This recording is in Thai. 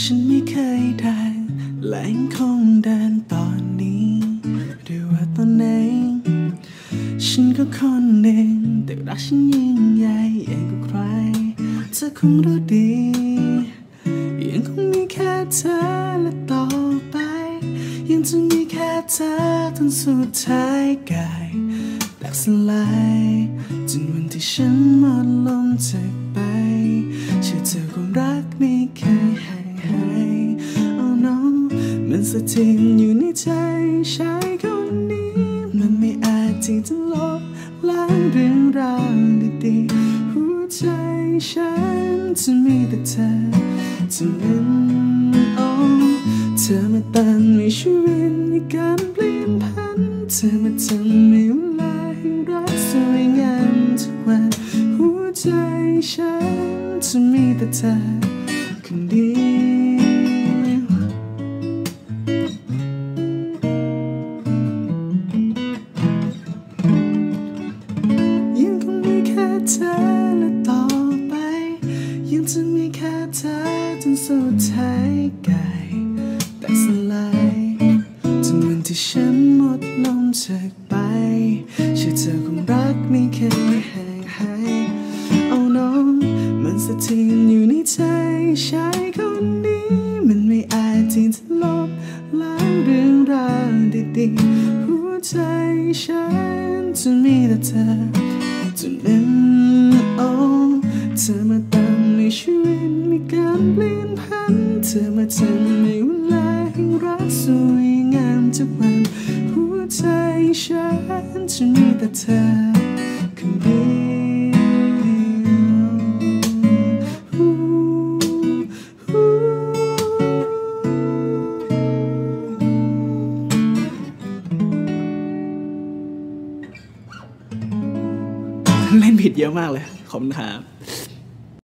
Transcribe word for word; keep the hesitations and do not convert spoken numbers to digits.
ฉันไม่เคยได้และยังคงเดินตอนนี้ด้วยว่าตอนไหนฉันก็คนหนึ่งแต่รักฉันยิ่งใหญ่ใหญ่กว่าใครเธอคงรู้ดียังคงมีแค่เธอและต่อไปยังจะมีแค่เธอจนสุดท้ายกายแตกสลายจนวันที่ฉันหมดลมจากไปเชื่อเธอความรักไม่เคยหายหาย Oh no มันสถิตอยู่ในใจชายคนนี้มันไม่อาจที่จะลบล้างเรื่องราวดีๆหัวใจฉันจะมีแต่เธอเท่านั้นโอ้เธอมาเติมในชีวิตในการเปลี่ยนผันเธอมาทำให้เวลาแห่งรักสวยงามทุกวันหัวใจฉันจะมีแต่เธอคนเดียวยังคงมีแค่เธอและต่อไปยังจะมีแค่เธอจนสุดท้ายกายแตกสลายจนวันที่ฉันหมดลมจากไปเชื่อเธอคงรักไม่เคยห่างหาย Oh no มันสถิตอยู่ในใจชายคนนี้มันไม่อาจที่จะลบล้างเรื่องราวดีๆหัวใจฉันจะมีแต่เธอจนนั้นโอ้เธอมาเติมในชีวิตมีการเปลี่ยนผันเธอมาทำให้เวลาแห่งรักสวยงามทุกวันหัวใจฉันจะมีแต่เธอคนเดียวเล่นผิดเยอะมากเลยขอบคุณครับ